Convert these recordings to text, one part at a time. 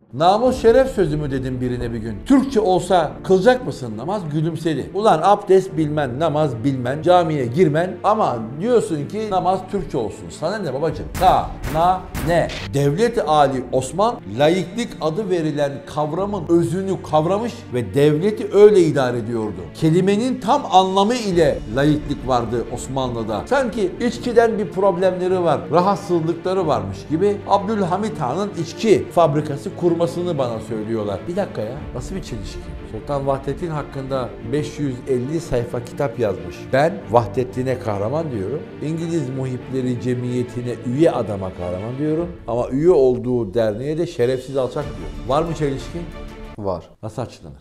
Namus şeref sözü mü dedim birine bir gün. Türkçe olsa kılacak mısın namaz? Gülümsedi. Ulan abdest bilmen, namaz bilmen, camiye girmen ama diyorsun ki namaz Türkçe olsun. Sana ne babacığım? Ne? Devlet-i Ali Osman laiklik adı verilen kavramın özünü kavramış ve devleti öyle idare ediyordu. Kelimenin tam anlamı ile laiklik vardı Osmanlı'da. Sanki içkiden bir problemleri var, rahatsızlıkları varmış gibi Abdülhamit Han'ın içki fabrikası kurmasını bana söylüyorlar. Bir dakika ya, nasıl bir çelişki? Sultan Vahdettin hakkında 550 sayfa kitap yazmış. Ben Vahdettin'e kahraman diyorum. İngiliz Muhipleri Cemiyeti'ne üye adama kahraman diyorum. Ama üye olduğu derneğe de şerefsiz alçak diyor. Var mı çelişki? Var. Nasıl açıklanır?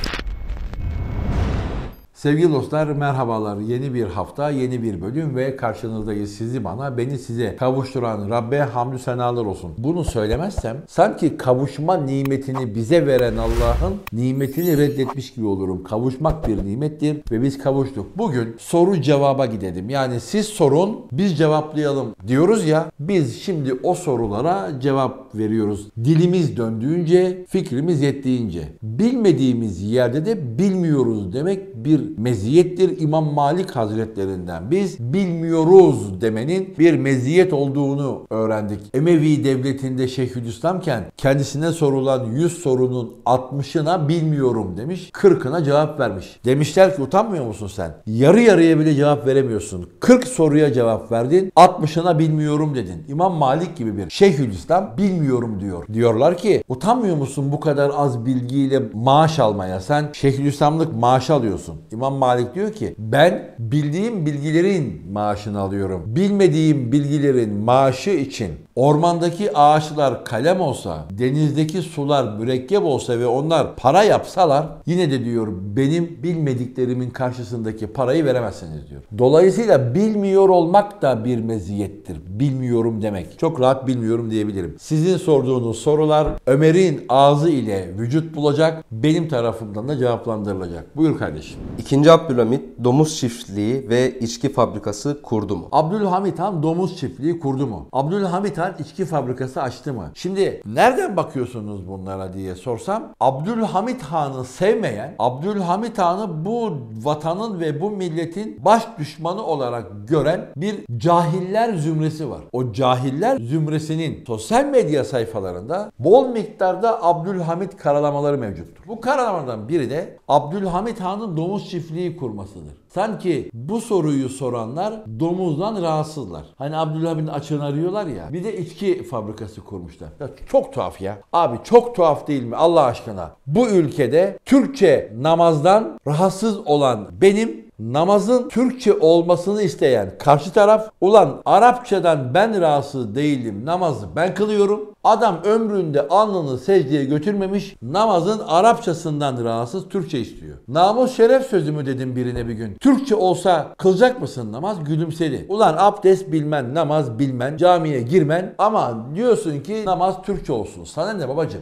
Sevgili dostlar merhabalar. Yeni bir hafta, yeni bir bölüm ve karşınızdayız. Sizi bana, beni size kavuşturan Rabbe hamdü senalar olsun. Bunu söylemezsem sanki kavuşma nimetini bize veren Allah'ın nimetini reddetmiş gibi olurum. Kavuşmak bir nimettir ve biz kavuştuk. Bugün soru cevaba gidelim. Yani siz sorun, biz cevaplayalım diyoruz ya. Biz şimdi o sorulara cevap veriyoruz. Dilimiz döndüğünce, fikrimiz yettiğince. Bilmediğimiz yerde de bilmiyoruz demek bir meziyettir İmam Malik Hazretlerinden. Biz bilmiyoruz demenin bir meziyet olduğunu öğrendik. Emevi devletinde Şeyhülislamken kendisine sorulan 100 sorunun 60'ına bilmiyorum demiş, 40'ına cevap vermiş. Demişler ki utanmıyor musun sen? Yarı yarıya bile cevap veremiyorsun. 40 soruya cevap verdin, 60'ına bilmiyorum dedin. İmam Malik gibi bir Şeyhülislam bilmiyorum diyor. Diyorlar ki utanmıyor musun bu kadar az bilgiyle maaş almaya? Sen Şeyhülislamlık maaş alıyorsun. İmam Malik diyor ki ben bildiğim bilgilerin maaşını alıyorum. Bilmediğim bilgilerin maaşı için ormandaki ağaçlar kalem olsa, denizdeki sular mürekkep olsa ve onlar para yapsalar yine de diyor benim bilmediklerimin karşısındaki parayı veremezsiniz diyor. Dolayısıyla bilmiyor olmak da bir meziyettir. Bilmiyorum demek. Çok rahat bilmiyorum diyebilirim. Sizin sorduğunuz sorular Ömer'in ağzı ile vücut bulacak, benim tarafımdan da cevaplandırılacak. Buyur kardeşim. 2. Abdülhamit domuz çiftliği ve içki fabrikası kurdu mu? Abdülhamit Han domuz çiftliği kurdu mu? Abdülhamit Han içki fabrikası açtı mı? Şimdi nereden bakıyorsunuz bunlara diye sorsam Abdülhamit Han'ı sevmeyen, Abdülhamit Han'ı bu vatanın ve bu milletin baş düşmanı olarak gören bir cahiller zümresi var. O cahiller zümresinin sosyal medya sayfalarında bol miktarda Abdülhamit karalamaları mevcuttur. Bu karalamalardan biri de Abdülhamit Han'ın domuz çiftliği kurmasıdır. Sanki bu soruyu soranlar domuzdan rahatsızlar. Hani Abdülhamit'in açığını arıyorlar ya. Bir de içki fabrikası kurmuşlar. Ya çok tuhaf ya. Abi çok tuhaf değil mi Allah aşkına? Bu ülkede Türkçe namazdan rahatsız olan benim, namazın Türkçe olmasını isteyen karşı taraf, ulan Arapçadan ben rahatsız değilim, namazı ben kılıyorum. Adam ömründe alnını secdeye götürmemiş, namazın Arapçasından rahatsız, Türkçe istiyor. Namus şeref sözü mü dedim birine bir gün. Türkçe olsa kılacak mısın namaz? Gülümsedi. Ulan abdest bilmen, namaz bilmen, camiye girmen ama diyorsun ki namaz Türkçe olsun. Sana ne babacığım?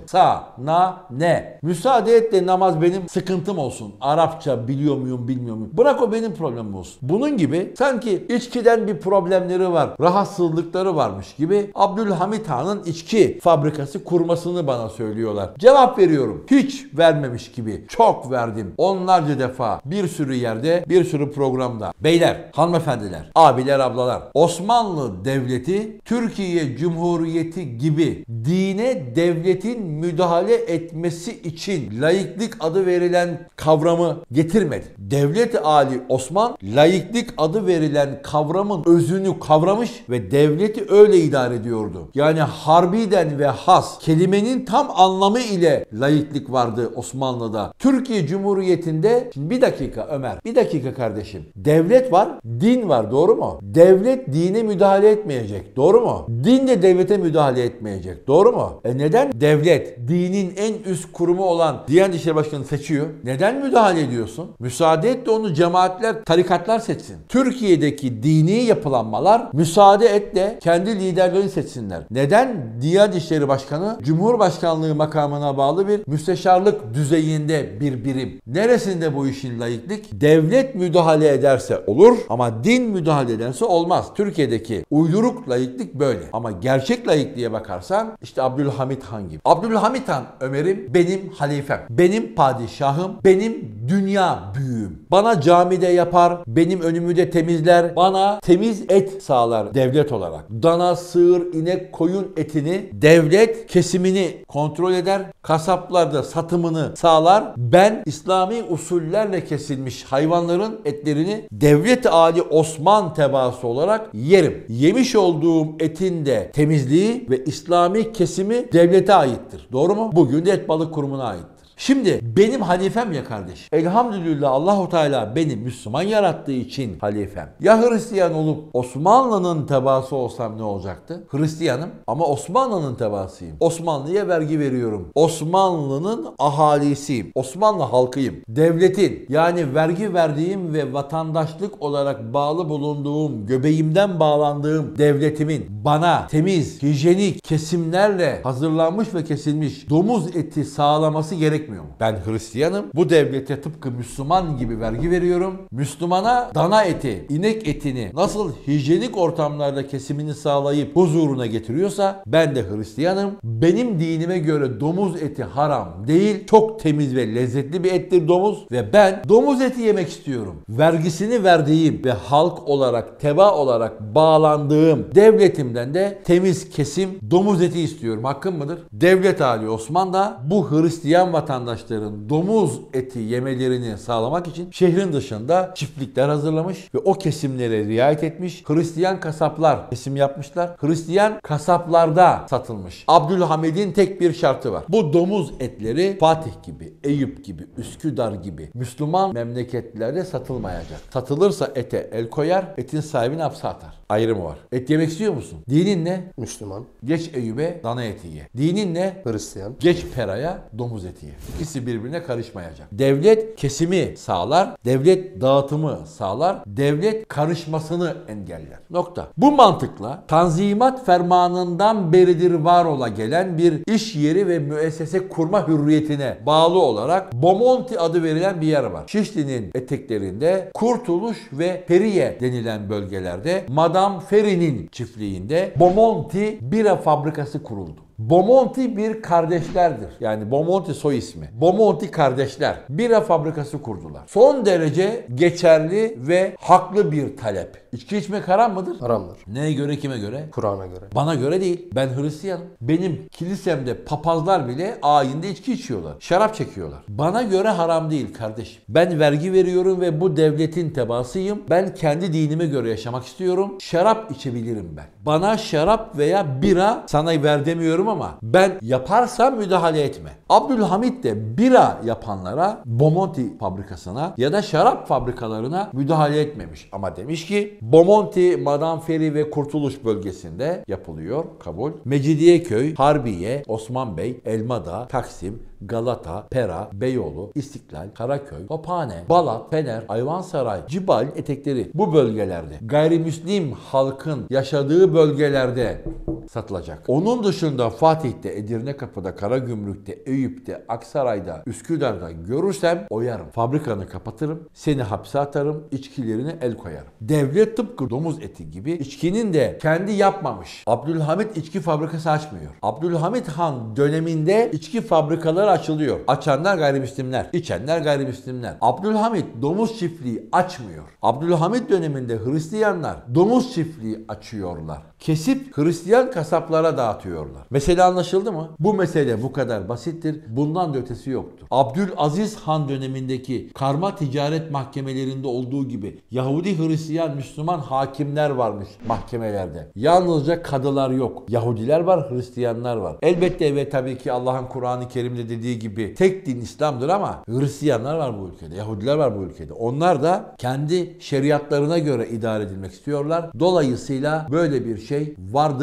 Ne? Müsaade et de namaz benim sıkıntım olsun. Arapça biliyor muyum, bilmiyor muyum? Bırak o benim problemim olsun. Bunun gibi sanki içkiden bir problemleri var, rahatsızlıkları varmış gibi Abdülhamit Han'ın içki fabrikası kurmasını bana söylüyorlar. Cevap veriyorum. Hiç vermemiş gibi. Çok verdim. Onlarca defa bir sürü yerde, bir sürü programda. Beyler, hanımefendiler, abiler, ablalar. Osmanlı Devleti, Türkiye Cumhuriyeti gibi dine devletin müdahale etmesi için laiklik adı verilen kavramı getirmedi. Devlet-i Ali Osman laiklik adı verilen kavramın özünü kavramış ve devleti öyle idare ediyordu. Yani harbiden ve has kelimenin tam anlamı ile laiklik vardı Osmanlı'da. Türkiye Cumhuriyeti'nde şimdi bir dakika Ömer, bir dakika kardeşim. Devlet var, din var, doğru mu? Devlet dine müdahale etmeyecek, doğru mu? Din de devlete müdahale etmeyecek, doğru mu? Neden devlet dinin en üst kurumu olan Diyanet İşleri Başkanı'nı seçiyor? Neden müdahale ediyorsun? Müsaade et de onu cemaat cemaatler, tarikatlar seçsin. Türkiye'deki dini yapılanmalar müsaade et de kendi liderlerini seçsinler. Neden? Diyanet İşleri Başkanı Cumhurbaşkanlığı makamına bağlı bir müsteşarlık düzeyinde bir birim. Neresinde bu işin laiklik? Devlet müdahale ederse olur ama din müdahale ederse olmaz. Türkiye'deki uyduruk laiklik böyle. Ama gerçek laikliğe bakarsan işte Abdülhamit Han gibi. Abdülhamit Han, Ömer'im, benim halifem, benim padişahım, benim dünya büyüğüm. Bana camide yapar, benim önümü de temizler, bana temiz et sağlar devlet olarak. Dana, sığır, inek, koyun etini devlet kesimini kontrol eder, kasaplarda satımını sağlar. Ben İslami usullerle kesilmiş hayvanların etlerini Devlet-i Ali Osman tebaası olarak yerim. Yemiş olduğum etin de temizliği ve İslami kesimi devlete aittir. Doğru mu? Bugün de Et Balık Kurumu'na ait. Şimdi benim halifem ya kardeş. Elhamdülillah Allahu Teala beni Müslüman yarattığı için halifem. Ya Hristiyan olup Osmanlı'nın tebaası olsam ne olacaktı? Hristiyanım ama Osmanlı'nın tebaasıyım. Osmanlı'ya vergi veriyorum. Osmanlı'nın ahalisiyim. Osmanlı halkıyım. Devletin, yani vergi verdiğim ve vatandaşlık olarak bağlı bulunduğum, göbeğimden bağlandığım devletimin bana temiz, hijyenik kesimlerle hazırlanmış ve kesilmiş domuz eti sağlaması gerekmiyor mu? Ben Hristiyanım. Bu devlete tıpkı Müslüman gibi vergi veriyorum. Müslümana dana eti, inek etini nasıl hijyenik ortamlarda kesimini sağlayıp huzuruna getiriyorsa ben de Hristiyanım. Benim dinime göre domuz eti haram değil. Çok temiz ve lezzetli bir ettir domuz ve ben domuz eti yemek istiyorum. Vergisini verdiğim ve halk olarak, teba olarak bağlandığım devletimden de temiz kesim domuz eti istiyorum. Hakkım mıdır? Devlet Ali Osman da bu Hristiyan vatandaşların domuz eti yemelerini sağlamak için şehrin dışında çiftlikler hazırlamış ve o kesimlere riayet etmiş. Hristiyan kasaplar kesim yapmışlar. Hristiyan kasaplarda satılmış. Abdülhamid'in tek bir şartı var. Bu domuz etleri Fatih gibi, Eyüp gibi, Üsküdar gibi Müslüman memleketlerde satılmayacak. Satılırsa ete el koyar, etin sahibini hapse atar. Ayrımı var. Et yemek istiyor musun? Dinin ne? Müslüman, Geç Eyüp'e dana eti ye. Dinin ne? Hristiyan, Geç Pera'ya domuz eti ye. İkisi birbirine karışmayacak. Devlet kesimi sağlar, devlet dağıtımı sağlar, devlet karışmasını engeller. Nokta. Bu mantıkla Tanzimat Fermanı'ndan beridir var ola gelen bir iş yeri ve müessese kurma hürriyetine bağlı olarak Bomonti adı verilen bir yer var. Şişli'nin eteklerinde Kurtuluş ve Feriye denilen bölgelerde Madame Ferry'nin çiftliğinde Bomonti bira fabrikası kuruldu. Bomonti bir kardeşlerdir. Yani Bomonti soy ismi. Bomonti kardeşler bira fabrikası kurdular. Son derece geçerli ve haklı bir talep. İçki içmek haram mıdır? haramdır. Neye göre, kime göre? Kur'an'a göre. Bana göre değil. Ben Hristiyanım. Benim kilisemde papazlar bile ayinde içki içiyorlar. Şarap çekiyorlar. Bana göre haram değil kardeşim. Ben vergi veriyorum ve bu devletin tebaasıyım. Ben kendi dinime göre yaşamak istiyorum. Şarap içebilirim ben. Bana şarap veya bira sana ver demiyorum ama ben yaparsam müdahale etme. Abdülhamit de bira yapanlara, Bomonti fabrikasına ya da şarap fabrikalarına müdahale etmemiş. Ama demiş ki Bomonti, Madame Ferry ve Kurtuluş bölgesinde yapılıyor. Kabul. Mecidiyeköy, Harbiye, Osman Bey, Elmadağ, Taksim, Galata, Pera, Beyoğlu, İstiklal, Karaköy, Tophane, Balat, Fener, Ayvansaray, Cibali etekleri bu bölgelerde gayrimüslim halkın yaşadığı bölgelerde satılacak. Onun dışında Fatih'te, Edirnekapı'da, Karagümrük'te, Eyüp'te, Aksaray'da, Üsküdar'da görürsem oyarım. Fabrikanı kapatırım, seni hapse atarım, içkilerine el koyarım. Devlet tıpkı domuz eti gibi içkinin de kendi yapmamış. Abdülhamit içki fabrikası açmıyor. Abdülhamit Han döneminde içki fabrikaları açılıyor. Açanlar gayrimüslimler, içenler gayrimüslimler. Abdülhamit domuz çiftliği açmıyor. Abdülhamit döneminde Hristiyanlar domuz çiftliği açıyorlar. Kesip Hristiyan kasaplara dağıtıyorlar. Mesele anlaşıldı mı? Bu mesele bu kadar basittir. Bundan da ötesi yoktur. Abdülaziz Han dönemindeki karma ticaret mahkemelerinde olduğu gibi Yahudi, Hristiyan, Müslüman hakimler varmış mahkemelerde. Yalnızca kadılar yok. Yahudiler var, Hristiyanlar var. Elbette ve tabii ki Allah'ın Kur'an-ı Kerim'de dediği gibi tek din İslam'dır ama Hristiyanlar var bu ülkede. Yahudiler var bu ülkede. Onlar da kendi şeriatlarına göre idare edilmek istiyorlar. Dolayısıyla böyle bir şey vardır ama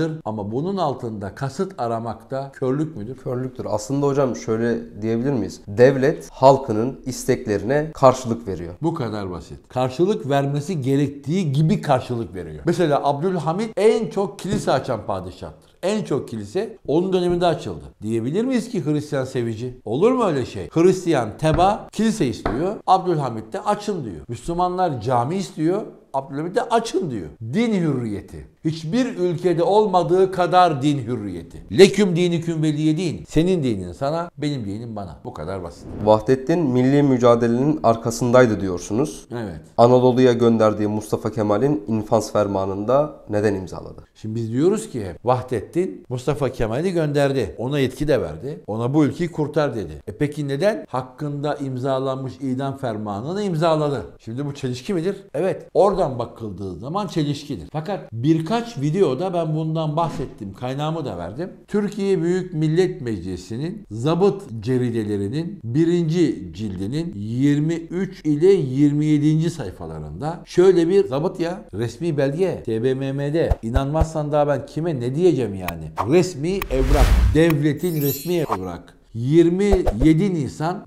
Ama bunun altında kasıt aramakta körlük müdür? Körlüktür. Aslında hocam şöyle diyebilir miyiz? Devlet halkının isteklerine karşılık veriyor. Bu kadar basit. Karşılık vermesi gerektiği gibi karşılık veriyor. Mesela Abdülhamit en çok kilise açan padişahtır. En çok kilise onun döneminde açıldı. Diyebilir miyiz ki Hristiyan sevici? Olur mu öyle şey? Hristiyan teba kilise istiyor. Abdülhamit de açın diyor. Müslümanlar cami istiyor. Abdülhamit de açın diyor. Din hürriyeti. Hiçbir ülkede olmadığı kadar din hürriyeti. Leküm diniküm veliye din. Senin dinin sana, benim dinim bana. Bu kadar basit. Vahdettin milli mücadelenin arkasındaydı diyorsunuz. Evet. Anadolu'ya gönderdiği Mustafa Kemal'in infaz fermanında neden imzaladı? Şimdi biz diyoruz ki hep Vahdettin Mustafa Kemal'i gönderdi. Ona yetki de verdi. Ona bu ülkeyi kurtar dedi. Peki neden? Hakkında imzalanmış idam fermanını imzaladı. Şimdi bu çelişki midir? Evet. Oradan bakıldığı zaman çelişkidir. Fakat birkaç videoda ben bundan bahsettim. Kaynağımı da verdim. Türkiye Büyük Millet Meclisi'nin zabıt ceridelerinin 1. cildinin 23 ile 27. sayfalarında şöyle bir zabıt ya resmi belge TBMM'de inanmazsan daha ben kime ne diyeceğim yani. Resmi evrak. Devletin resmi evrak. 27 Nisan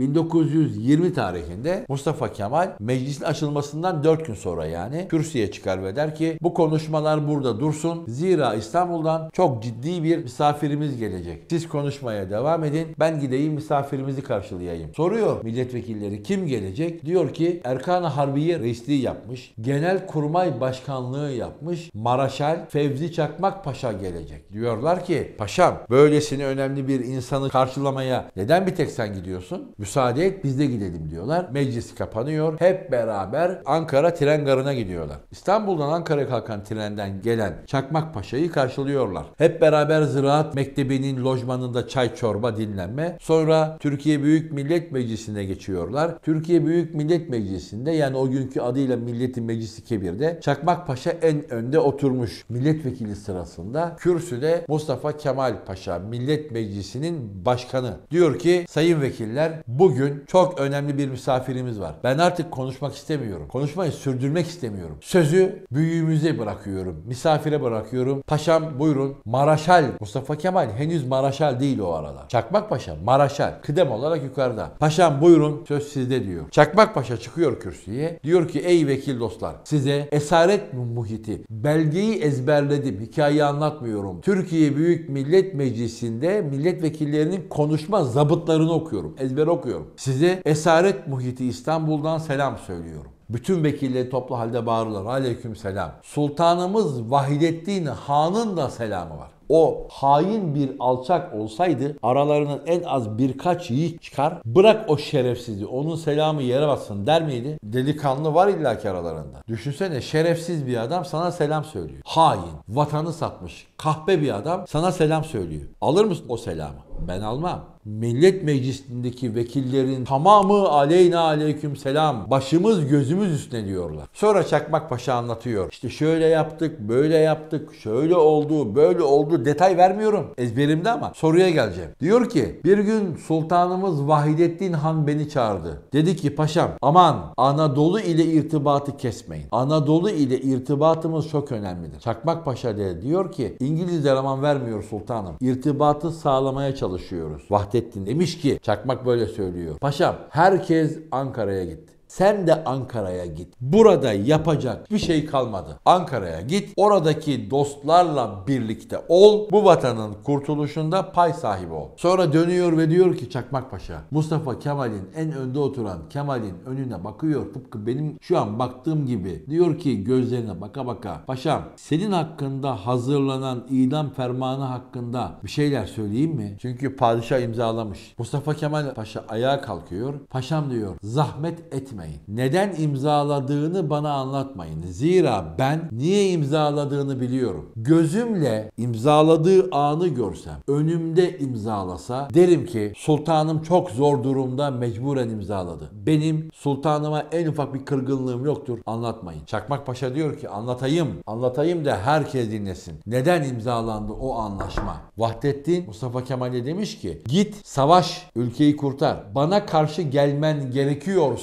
1920 tarihinde Mustafa Kemal meclisin açılmasından 4 gün sonra yani kürsüye çıkar ve der ki bu konuşmalar burada dursun. Zira İstanbul'dan çok ciddi bir misafirimiz gelecek. Siz konuşmaya devam edin. Ben gideyim misafirimizi karşılayayım. Soruyor milletvekilleri kim gelecek? Diyor ki Erkan-ı Harbiye reisliği yapmış. Genelkurmay başkanlığı yapmış. Maraşal Fevzi Çakmak Paşa gelecek. Diyorlar ki paşam böylesine önemli bir insanı karşılamaya neden bir tek sen gidiyorsun? Müsaade et biz de gidelim diyorlar. Meclis kapanıyor. Hep beraber Ankara tren garına gidiyorlar. İstanbul'dan Ankara'ya kalkan trenden gelen Çakmak Paşa'yı karşılıyorlar. Hep beraber Ziraat Mektebi'nin lojmanında çay çorba dinlenme. Sonra Türkiye Büyük Millet Meclisi'ne geçiyorlar. Türkiye Büyük Millet Meclisi'nde yani o günkü adıyla Milletin Meclisi Kebir'de Çakmak Paşa en önde oturmuş milletvekili sırasında. Kürsüde Mustafa Kemal Paşa Millet Meclisi'nin başkanı. Diyor ki sayın vekiller bugün çok önemli bir misafirimiz var. Ben artık konuşmak istemiyorum. Konuşmayı sürdürmek istemiyorum. Sözü büyüğümüze bırakıyorum. Misafire bırakıyorum. Paşam buyurun. Maraşal Mustafa Kemal henüz Maraşal değil o aralar. Çakmak Paşa Maraşal. Kıdem olarak yukarıda. Paşam buyurun söz sizde diyor. Çakmak Paşa çıkıyor kürsüye. Diyor ki ey vekil dostlar size esaret muhiti belgeyi ezberledim. Hikayeyi anlatmıyorum. Türkiye Büyük Millet Meclisi'nde milletvekillerinin konuşma zabıtlarını okuyorum. Ezber okuyorum. Size esaret muhiti İstanbul'dan selam söylüyorum. Bütün vekilleri toplu halde bağırırlar. Aleyküm selam. Sultanımız Vahidettin Han'ın da selamı var. O hain bir alçak olsaydı aralarının en az birkaç yiğit çıkar. Bırak o şerefsizi onun selamı yere bassın der miydi? Delikanlı var illaki aralarında. Düşünsene şerefsiz bir adam sana selam söylüyor. Hain, vatanı satmış, kahpe bir adam sana selam söylüyor. Alır mısın o selamı? Ben almam. Millet Meclisi'ndeki vekillerin tamamı aleyna aleyküm selam. Başımız gözümüz üstüne diyorlar. Sonra Çakmak Paşa anlatıyor. İşte şöyle yaptık, böyle yaptık, şöyle oldu, böyle oldu. Detay vermiyorum ezberimde ama soruya geleceğim. Diyor ki bir gün Sultanımız Vahidettin Han beni çağırdı. Dedi ki paşam aman Anadolu ile irtibatı kesmeyin. Anadolu ile irtibatımız çok önemlidir. Çakmak Paşa de diyor ki İngilizler aman vermiyor sultanım. İrtibatı sağlamaya çalışıyoruz. Vahdettin demiş ki Çakmak böyle söylüyor. Paşam herkes Ankara'ya gitti. Sen de Ankara'ya git. Burada yapacak bir şey kalmadı. Ankara'ya git. Oradaki dostlarla birlikte ol. Bu vatanın kurtuluşunda pay sahibi ol. Sonra dönüyor ve diyor ki Çakmak Paşa, Mustafa Kemal'in en önde oturan Kemal'in önüne bakıyor. Tıpkı benim şu an baktığım gibi. Diyor ki gözlerine baka baka. Paşam senin hakkında hazırlanan idam fermanı hakkında bir şeyler söyleyeyim mi? Çünkü padişah imzalamış. Mustafa Kemal Paşa ayağa kalkıyor. Paşam diyor zahmet etme. Neden imzaladığını bana anlatmayın. Zira ben niye imzaladığını biliyorum. Gözümle imzaladığı anı görsem, önümde imzalasa derim ki sultanım çok zor durumda mecburen imzaladı. Benim sultanıma en ufak bir kırgınlığım yoktur. Anlatmayın. Çakmak Paşa diyor ki anlatayım. Anlatayım da herkes dinlesin. Neden imzalandı o anlaşma? Vahdettin Mustafa Kemal'e demiş ki git savaş ülkeyi kurtar. Bana karşı gelmen gerekiyorsa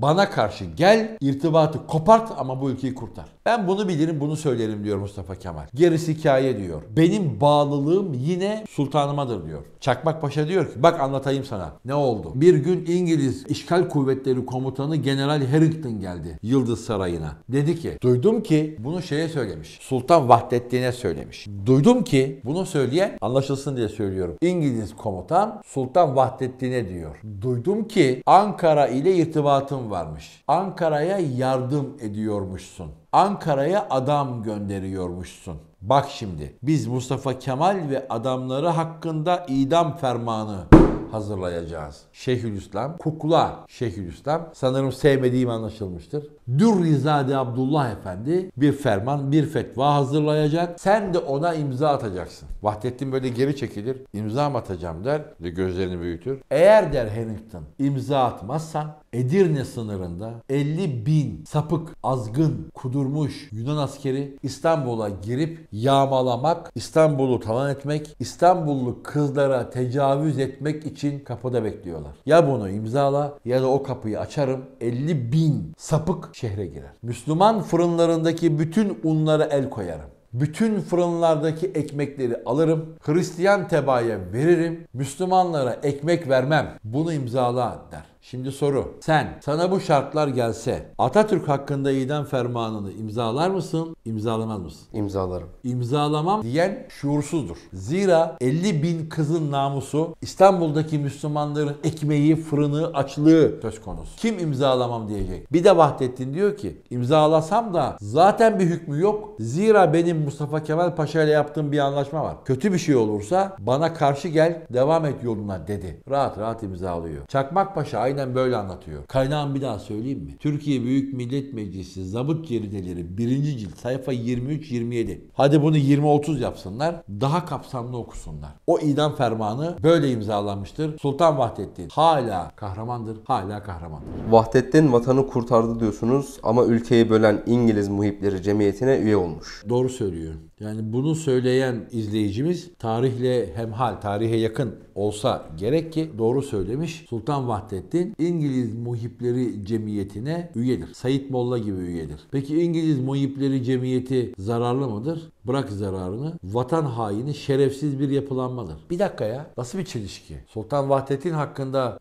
Bana karşı gel, irtibatı kopart ama bu ülkeyi kurtar. Ben bunu bilirim, bunu söylerim diyor Mustafa Kemal. Gerisi hikaye diyor. Benim bağlılığım yine sultanımadır diyor. Çakmak Paşa diyor ki bak anlatayım sana ne oldu. Bir gün İngiliz İşgal Kuvvetleri Komutanı General Harrington geldi Yıldız Sarayı'na. Dedi ki duydum ki bunu şeye söylemiş. Sultan Vahdettin'e söylemiş. Duydum ki bunu söyleyen anlaşılsın diye söylüyorum. İngiliz komutan Sultan Vahdettin'e diyor. Duydum ki Ankara ile irtibatın varmış. Ankara'ya yardım ediyormuşsun. Ankara'ya adam gönderiyormuşsun. Bak şimdi biz Mustafa Kemal ve adamları hakkında idam fermanı hazırlayacağız. Şeyhülislam, kukla Şeyhülislam, sanırım sevmediğim anlaşılmıştır. Dürrizade Abdullah Efendi bir ferman, bir fetva hazırlayacak. Sen de ona imza atacaksın. Vahdettin böyle geri çekilir. İmza mı atacağım der ve gözlerini büyütür. Eğer der Harrington imza atmazsan Edirne sınırında 50.000 sapık, azgın, kudurmuş Yunan askeri İstanbul'a girip yağmalamak, İstanbul'u talan etmek, İstanbullu kızlara tecavüz etmek için kapıda bekliyorlar. Ya bunu imzala ya da o kapıyı açarım. 50.000 sapık şehre girer. Müslüman fırınlarındaki bütün unlara el koyarım. Bütün fırınlardaki ekmekleri alırım. Hristiyan tebaaya veririm. Müslümanlara ekmek vermem. Bunu imzala der. Şimdi soru. Sana bu şartlar gelse Atatürk hakkında idam fermanını imzalar mısın? İmzalamaz mısın? İmzalarım. İmzalamam diyen şuursuzdur. Zira 50.000 kızın namusu, İstanbul'daki Müslümanların ekmeği, fırını, açlığı söz konusu. Kim imzalamam diyecek? Bir de Vahdettin diyor ki imzalasam da zaten bir hükmü yok. Zira benim Mustafa Kemal Paşa ile yaptığım bir anlaşma var. Kötü bir şey olursa bana karşı gel, devam et yoluna dedi. Rahat rahat imzalıyor. Çakmak Paşa aynen böyle anlatıyor. Kaynağım bir daha söyleyeyim mi? Türkiye Büyük Millet Meclisi Zabıt Cerideleri 1. cilt sayfa 23-27. Hadi bunu 20-30 yapsınlar. Daha kapsamlı okusunlar. O idam fermanı böyle imzalanmıştır. Sultan Vahdettin hala kahramandır. Hala kahramandır. Vahdettin vatanı kurtardı diyorsunuz ama ülkeyi bölen İngiliz Muhipleri Cemiyeti'ne üye olmuş. Doğru söylüyor. Yani bunu söyleyen izleyicimiz tarihle hemhal, tarihe yakın olsa gerek ki doğru söylemiş. Sultan Vahdettin İngiliz Muhipleri Cemiyeti'ne üyedir. Said Molla gibi üyedir. Peki İngiliz Muhipleri Cemiyeti zararlı mıdır? Bırak zararını. Vatan haini, şerefsiz bir yapılanmadır. Bir dakika ya. Nasıl bir çelişki? Sultan Vahdettin hakkında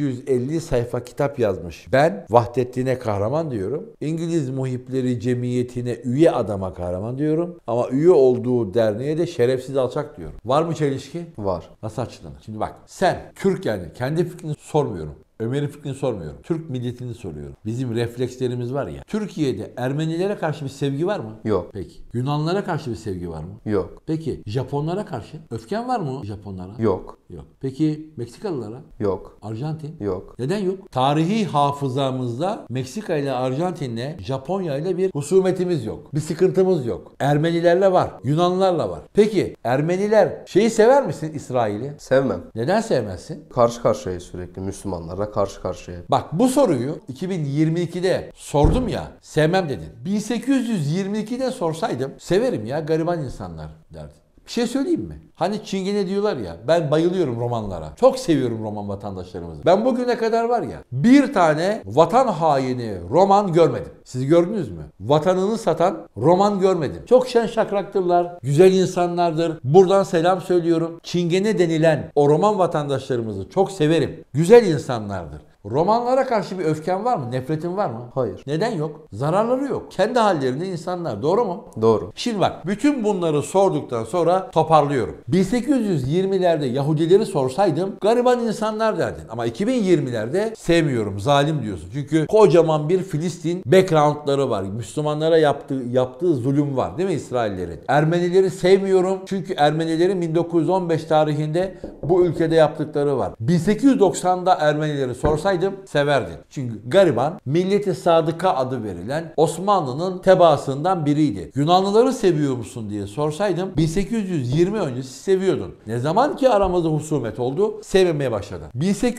550 sayfa kitap yazmış. Ben Vahdettin'e kahraman diyorum. İngiliz Muhipleri Cemiyeti'ne üye adama kahraman diyorum. Ama üye olduğu derneğe de şerefsiz alçak diyorum. Var mı çelişki? Var. Nasıl açıklanır? Şimdi bak sen Türk yani kendi fikrini sormuyorum. Ömer'in fikrini sormuyorum. Türk milletini soruyorum. Bizim reflekslerimiz var ya. Türkiye'de Ermenilere karşı bir sevgi var mı? Yok. Peki. Yunanlara karşı bir sevgi var mı? Yok. Peki. Japonlara karşı? Öfken var mı Japonlara? Yok. Yok. Peki Meksikalılara? Yok. Arjantin? Yok. Neden yok? Tarihi hafızamızda Meksika ile Arjantin'le Japonya ile bir husumetimiz yok. Bir sıkıntımız yok. Ermenilerle var. Yunanlarla var. Peki Ermeniler şeyi sever misin İsrail'i? Sevmem. Neden sevmezsin? Karşı karşıya sürekli Müslümanlarla karşı karşıya. Bak bu soruyu 2022'de sordum ya, sevmem dedin. 1822'de sorsaydım severim ya gariban insanlar derdin. Bir şey söyleyeyim mi? Hani Çingene diyorlar ya, ben bayılıyorum romanlara. Çok seviyorum roman vatandaşlarımızı. Ben bugüne kadar var ya bir tane vatan haini roman görmedim. Siz gördünüz mü? Vatanını satan roman görmedim. Çok şen şakraktırlar, güzel insanlardır. Buradan selam söylüyorum. Çingene denilen o roman vatandaşlarımızı çok severim. Güzel insanlardır. Romanlara karşı bir öfken var mı? Nefretin var mı? Hayır. Neden yok? Zararları yok. Kendi hallerinde insanlar. Doğru mu? Doğru. Şimdi bak bütün bunları sorduktan sonra toparlıyorum. 1820'lerde Yahudileri sorsaydım gariban insanlar derdin. Ama 2020'lerde sevmiyorum, zalim diyorsun. Çünkü kocaman bir Filistin backgroundları var. Müslümanlara yaptığı zulüm var değil mi İsraillerin? Ermenileri sevmiyorum çünkü Ermenilerin 1915 tarihinde bu ülkede yaptıkları var. 1890'da Ermenileri sorsaydım severdin. Çünkü gariban, Milleti Sadıka adı verilen Osmanlı'nın tebaasından biriydi. Yunanlıları seviyor musun diye sorsaydım 1820 öncesi seviyordun. Ne zaman ki aramızda husumet oldu sevmemeye başladın.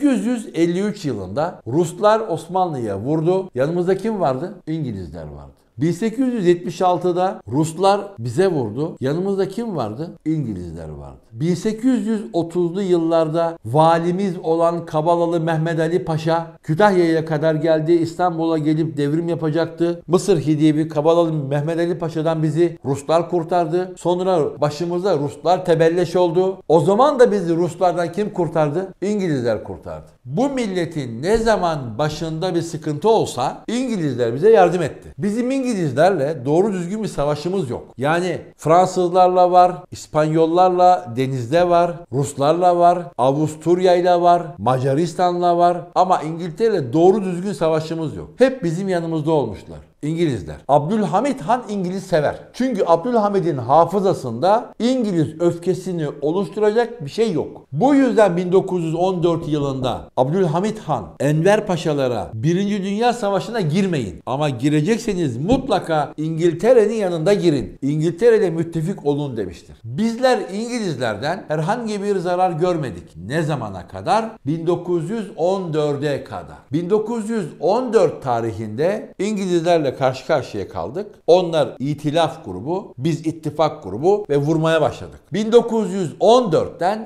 1853 yılında Ruslar Osmanlı'ya vurdu. Yanımızda kim vardı? İngilizler vardı. 1876'da Ruslar bize vurdu. Yanımızda kim vardı? İngilizler vardı. 1830'lu yıllarda valimiz olan Kabalalı Mehmet Ali Paşa Kütahya'ya kadar geldi. İstanbul'a gelip devrim yapacaktı. Mısır Hidivi Kabalalı Mehmet Ali Paşa'dan bizi Ruslar kurtardı. Sonra başımıza Ruslar tebelleş oldu. O zaman da bizi Ruslardan kim kurtardı? İngilizler kurtardı. Bu milletin ne zaman başında bir sıkıntı olsa İngilizler bize yardım etti. Bizim İngilizlerle doğru düzgün bir savaşımız yok. Yani Fransızlarla var, İspanyollarla denizde var, Ruslarla var, Avusturya'yla var, Macaristan'la var ama İngiltere'yle doğru düzgün savaşımız yok. Hep bizim yanımızda olmuşlar. İngilizler. Abdülhamit Han İngiliz sever. Çünkü Abdülhamid'in hafızasında İngiliz öfkesini oluşturacak bir şey yok. Bu yüzden 1914 yılında Abdülhamit Han Enver Paşalara 1. Dünya Savaşı'na girmeyin. Ama girecekseniz mutlaka İngiltere'nin yanında girin. İngiltere'yle müttefik olun demiştir. Bizler İngilizlerden herhangi bir zarar görmedik. Ne zamana kadar? 1914'e kadar. 1914 tarihinde İngilizlerle karşı karşıya kaldık. Onlar İtilaf grubu, biz ittifak grubu ve vurmaya başladık. 1914'ten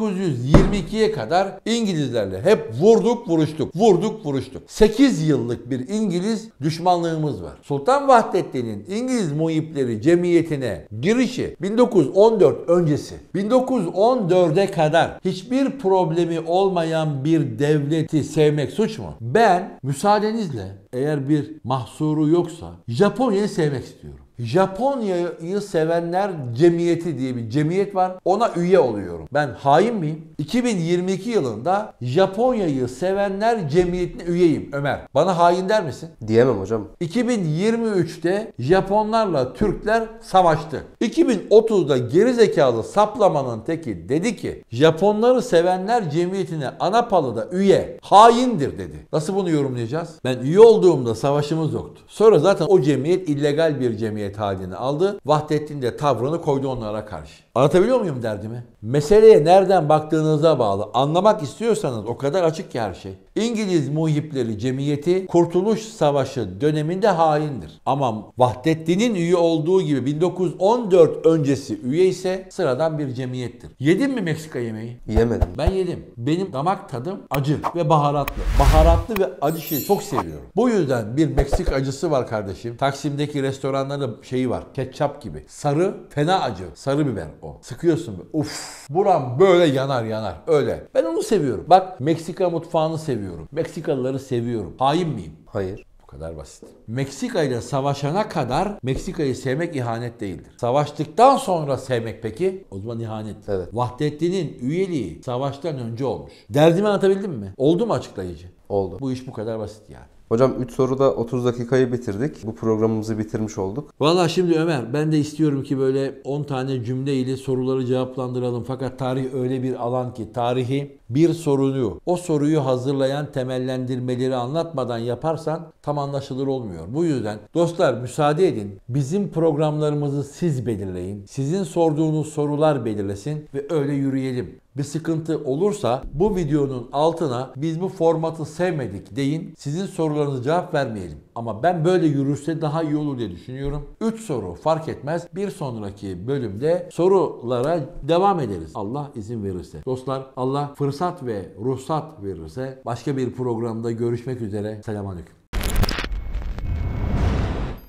1922'ye kadar İngilizlerle hep vurduk, vuruştuk. 8 yıllık bir İngiliz düşmanlığımız var. Sultan Vahdettin'in İngiliz muhipleri cemiyetine girişi 1914 öncesi. 1914'e kadar hiçbir problemi olmayan bir devleti sevmek suç mu? Ben müsaadenizle eğer bir mahsuru yoksa Japonya'yı sevmek istiyorum. Japonya'yı sevenler cemiyeti diye bir cemiyet var. Ona üye oluyorum. Ben hain miyim? 2022 yılında Japonya'yı sevenler cemiyetine üyeyim Ömer. Bana hain der misin? Diyemem hocam. 2023'te Japonlarla Türkler savaştı. 2030'da gerizekalı saplamanın teki dedi ki Japonları sevenler cemiyetine Anapalı'da üye haindir dedi. Nasıl bunu yorumlayacağız? Ben üye olduğumda savaşımız yoktu. Sonra zaten o cemiyet illegal bir cemiyet halini aldı. Vahdettin de tavrını koydu onlara karşı. Anlatabiliyor muyum derdimi? Meseleye nereden baktığınıza bağlı. Anlamak istiyorsanız o kadar açık ki her şey. İngiliz muhipleri cemiyeti Kurtuluş Savaşı döneminde haindir. Ama Vahdettin'in üye olduğu gibi 1914 öncesi üye ise sıradan bir cemiyettir. Yedin mi Meksika yemeği? Yemedim. Ben yedim. Benim damak tadım acı ve baharatlı. Baharatlı ve acı şeyi çok seviyorum. Bu yüzden bir Meksika acısı var kardeşim. Taksim'deki restoranlarda şeyi var. Ketçap gibi. Sarı, fena acı. Sarı biber o. Sıkıyorsun böyle. Uf. Buram böyle yanar. Öyle. Ben onu seviyorum. Bak Meksika mutfağını seviyorum. Meksikalıları seviyorum. Hain miyim? Hayır. Bu kadar basit. Meksika ile savaşana kadar Meksika'yı sevmek ihanet değildir. Savaştıktan sonra sevmek peki? O zaman ihanet. Evet. Vahdettin'in üyeliği savaştan önce olmuş. Derdimi anlatabildim mi? Oldu mu açıklayıcı? Oldu. Bu iş bu kadar basit yani. Hocam 3 soruda 30 dakikayı bitirdik. Bu programımızı bitirmiş olduk. Valla şimdi Ömer ben de istiyorum ki böyle 10 tane cümleyle soruları cevaplandıralım. Fakat tarih öyle bir alan ki tarihi bir soruyu, o soruyu hazırlayan temellendirmeleri anlatmadan yaparsan tam anlaşılır olmuyor. Bu yüzden dostlar müsaade edin. Bizim programlarımızı siz belirleyin. Sizin sorduğunuz sorular belirlesin ve öyle yürüyelim. Bir sıkıntı olursa bu videonun altına biz bu formatı sevmedik deyin. Sizin sorularınıza cevap vermeyelim. Ama ben böyle yürürse daha iyi olur diye düşünüyorum. 3 soru fark etmez. Bir sonraki bölümde sorulara devam ederiz. Allah izin verirse. Dostlar Allah fırsat ve ruhsat verirse başka bir programda görüşmek üzere. Selamünaleyküm.